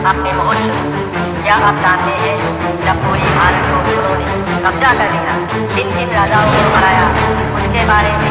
अपने मुहूर्त से। क्या आप जानते हैं जब पूरी भारत को उन्होंने कब्जा कर लिया, किन किन राजाओं को हराया, उसके बारे में